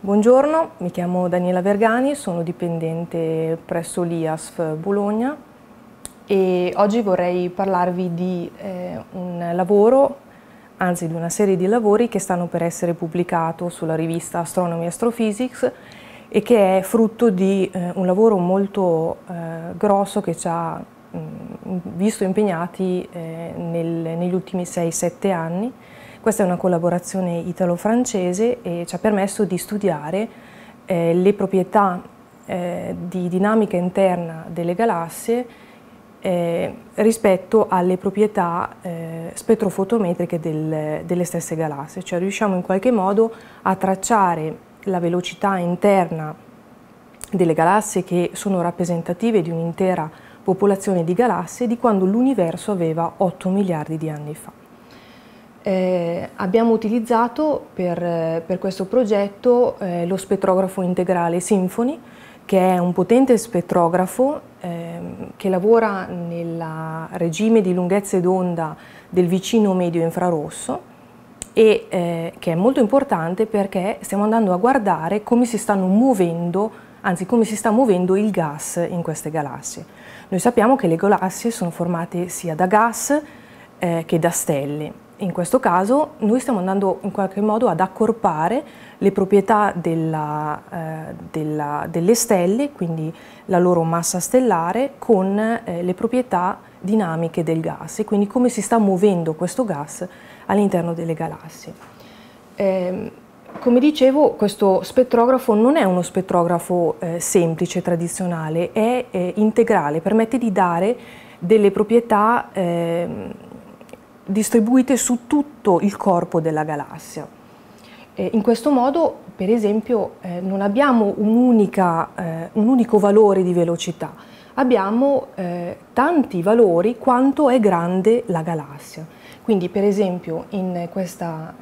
Buongiorno, mi chiamo Daniela Vergani, sono dipendente presso l'IASF Bologna e oggi vorrei parlarvi di un lavoro, anzi di una serie di lavori che stanno per essere pubblicato sulla rivista Astronomy Astrophysics e che è frutto di un lavoro molto grosso che ci ha visto impegnati negli ultimi 6-7 anni. Questa è una collaborazione italo-francese e ci ha permesso di studiare le proprietà di dinamica interna delle galassie rispetto alle proprietà spettrofotometriche delle stesse galassie, cioè riusciamo in qualche modo a tracciare la velocità interna delle galassie che sono rappresentative di un'intera popolazione di galassie di quando l'universo aveva 8 miliardi di anni fa. Abbiamo utilizzato per questo progetto lo spettrografo integrale Symphony, che è un potente spettrografo che lavora nel regime di lunghezze d'onda del vicino medio infrarosso e che è molto importante perché stiamo andando a guardare come si stanno muovendo, anzi come si sta muovendo il gas in queste galassie. Noi sappiamo che le galassie sono formate sia da gas che da stelle. In questo caso noi stiamo andando in qualche modo ad accorpare le proprietà delle stelle, quindi la loro massa stellare, con le proprietà dinamiche del gas e quindi come si sta muovendo questo gas all'interno delle galassie. Come dicevo, questo spettrografo non è uno spettrografo semplice, tradizionale, è integrale, permette di dare delle proprietà distribuite su tutto il corpo della galassia. In questo modo, per esempio, non abbiamo un unico valore di velocità, abbiamo tanti valori quanto è grande la galassia. Quindi, per esempio, in questa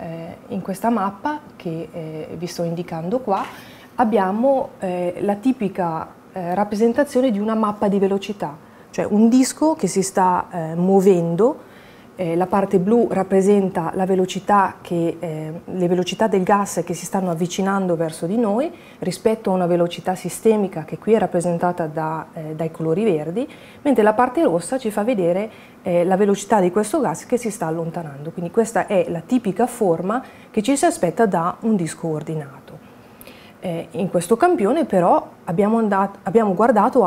mappa che vi sto indicando qua, abbiamo la tipica rappresentazione di una mappa di velocità, cioè un disco che si sta muovendo. La parte blu rappresenta la velocità le velocità del gas che si stanno avvicinando verso di noi rispetto a una velocità sistemica che qui è rappresentata dai colori verdi, mentre la parte rossa ci fa vedere la velocità di questo gas che si sta allontanando. Quindi questa è la tipica forma che ci si aspetta da un disco ordinato. In questo campione però abbiamo guardato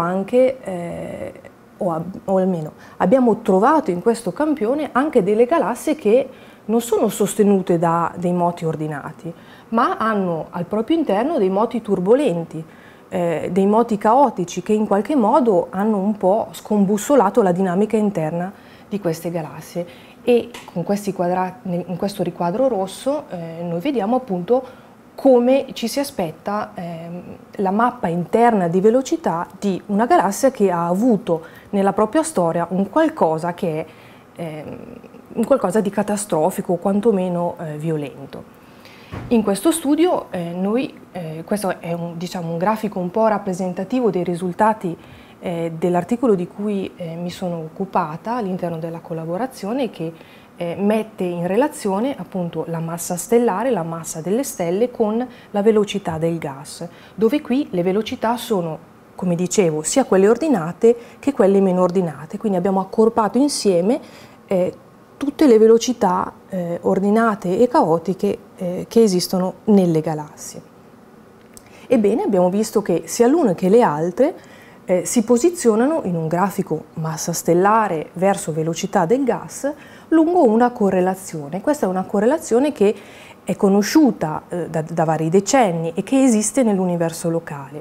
anche o almeno abbiamo trovato in questo campione anche delle galassie che non sono sostenute da dei moti ordinati, ma hanno al proprio interno dei moti turbolenti, dei moti caotici che in qualche modo hanno un po' scombussolato la dinamica interna di queste galassie. E con in questo riquadro rosso noi vediamo appunto come ci si aspetta la mappa interna di velocità di una galassia che ha avuto nella propria storia un qualcosa che è un qualcosa di catastrofico o quantomeno violento. In questo studio questo è un grafico un po' rappresentativo dei risultati dell'articolo di cui mi sono occupata all'interno della collaborazione, che mette in relazione appunto la massa stellare, la massa delle stelle con la velocità del gas, dove qui le velocità sono, come dicevo, sia quelle ordinate che quelle meno ordinate, quindi abbiamo accorpato insieme tutte le velocità ordinate e caotiche che esistono nelle galassie. Ebbene, abbiamo visto che sia l'una che le altre si posizionano in un grafico massa stellare verso velocità del gas lungo una correlazione. Questa è una correlazione che è conosciuta da vari decenni e che esiste nell'universo locale.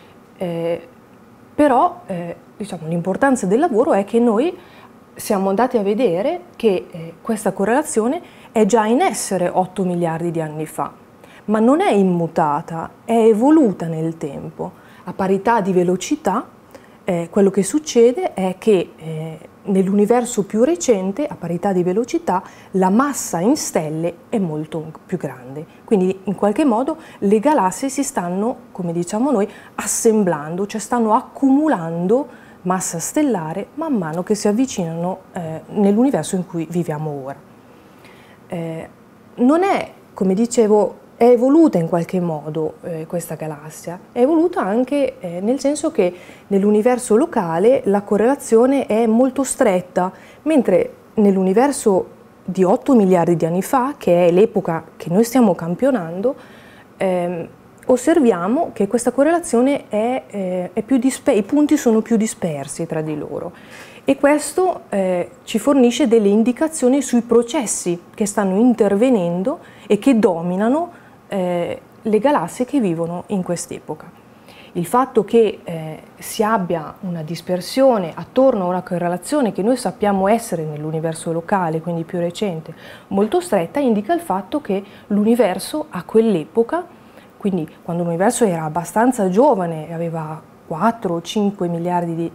Però l'importanza del lavoro è che noi siamo andati a vedere che questa correlazione è già in essere 8 miliardi di anni fa, ma non è immutata, è evoluta nel tempo. A parità di velocità, quello che succede è che nell'universo più recente, a parità di velocità, la massa in stelle è molto più grande. Quindi in qualche modo le galassie si stanno, come diciamo noi, assemblando, cioè stanno accumulando massa stellare man mano che si avvicinano nell'universo in cui viviamo ora. Non è, come dicevo, è evoluta in qualche modo questa galassia, è evoluta anche nel senso che nell'universo locale la correlazione è molto stretta, mentre nell'universo di 8 miliardi di anni fa, che è l'epoca che noi stiamo campionando, osserviamo che questa correlazione è più i punti sono più dispersi tra di loro. E questo ci fornisce delle indicazioni sui processi che stanno intervenendo e che dominano le galassie che vivono in quest'epoca. Il fatto che si abbia una dispersione attorno a una correlazione che noi sappiamo essere nell'universo locale, quindi più recente, molto stretta, indica il fatto che l'universo a quell'epoca, quindi quando l'universo era abbastanza giovane e aveva 4-5 miliardi,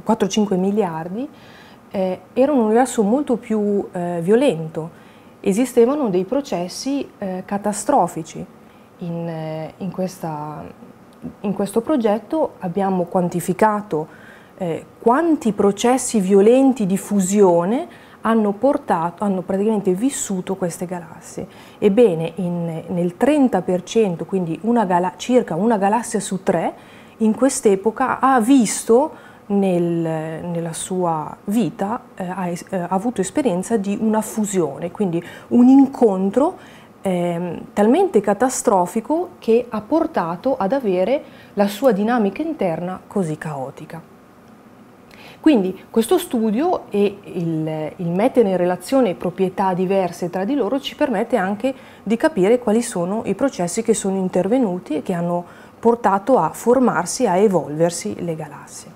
era un universo molto più violento. Esistevano dei processi catastrofici. In questo progetto abbiamo quantificato quanti processi violenti di fusione hanno praticamente vissuto queste galassie. Ebbene, nel 30%, quindi circa una galassia su 3, in quest'epoca ha visto nella sua vita, ha avuto esperienza di una fusione, quindi un incontro talmente catastrofico che ha portato ad avere la sua dinamica interna così caotica. Quindi questo studio e il mettere in relazione proprietà diverse tra di loro ci permette anche di capire quali sono i processi che sono intervenuti e che hanno portato a formarsi, a evolversi le galassie.